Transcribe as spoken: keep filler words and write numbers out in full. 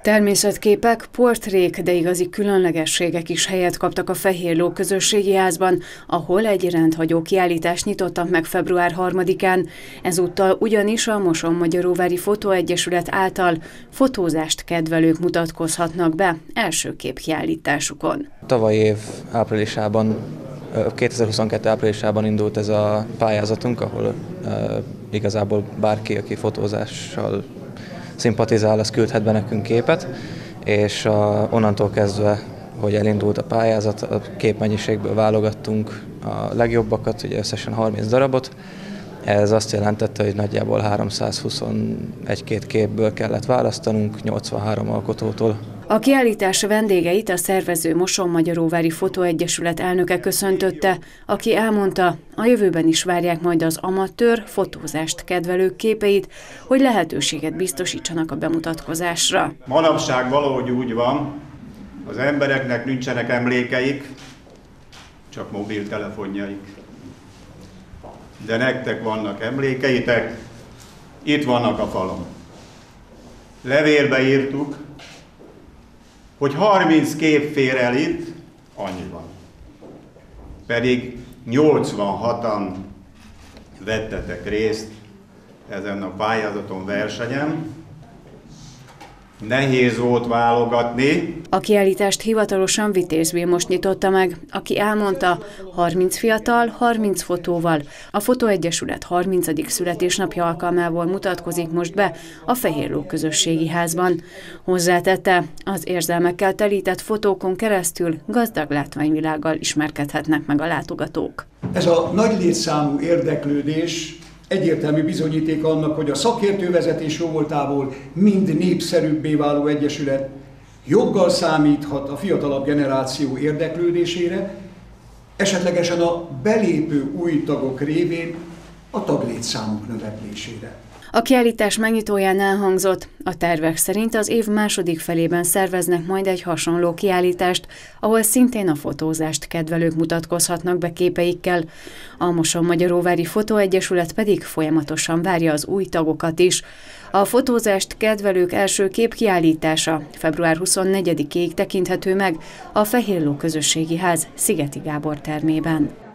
Természetképek, portrék, de igazi különlegességek is helyet kaptak a Fehérló közösségi házban, ahol egy rendhagyó kiállítást nyitottak meg február harmadikán. Ezúttal ugyanis a Mosonmagyaróvári Fotóegyesület által fotózást kedvelők mutatkozhatnak be első képkiállításukon. Tavaly év áprilisában, kétezer-huszonkettő áprilisában indult ez a pályázatunk, ahol uh, igazából bárki, aki fotózással szimpatizál, az küldhet be nekünk képet, és a, onnantól kezdve, hogy elindult a pályázat, a képmennyiségből válogattunk a legjobbakat, ugye összesen harminc darabot. Ez azt jelentette, hogy nagyjából háromszázhuszonegy-két képből kellett választanunk, nyolcvanhárom alkotótól. A kiállítás vendégeit a szervező Mosonmagyaróvári Fotóegyesület elnöke köszöntötte, aki elmondta, a jövőben is várják majd az amatőr fotózást kedvelők képeit, hogy lehetőséget biztosítsanak a bemutatkozásra. Manapság valahogy úgy van, az embereknek nincsenek emlékeik, csak mobiltelefonjaik. De nektek vannak emlékeitek, itt vannak a falon. Levélbe írtuk, hogy harminc kép fér el itt, annyi van. Pedig nyolcvanhatan vettetek részt ezen a pályázaton, versenyen. Nehéz volt válogatni. A kiállítást hivatalosan Vitéz Vilmos nyitotta meg, aki elmondta, harminc fiatal, harminc fotóval. A Fotóegyesület harmincadik születésnapja alkalmából mutatkozik most be a Fehérló közösségi házban. Hozzátette, az érzelmekkel telített fotókon keresztül gazdag látványvilággal ismerkedhetnek meg a látogatók. Ez a nagy létszámú érdeklődés egyértelmű bizonyíték annak, hogy a szakértővezetés jóvoltából mind népszerűbbé váló egyesület joggal számíthat a fiatalabb generáció érdeklődésére, esetlegesen a belépő új tagok révén a taglétszámuk növeklésére. A kiállítás megnyitóján elhangzott, a tervek szerint az év második felében szerveznek majd egy hasonló kiállítást, ahol szintén a fotózást kedvelők mutatkozhatnak be képeikkel. A Mosonmagyaróvári Fotóegyesület pedig folyamatosan várja az új tagokat is. A fotózást kedvelők első képkiállítása február huszonnegyedikéig tekinthető meg a Fehérló közösségi ház Szigeti Gábor termében.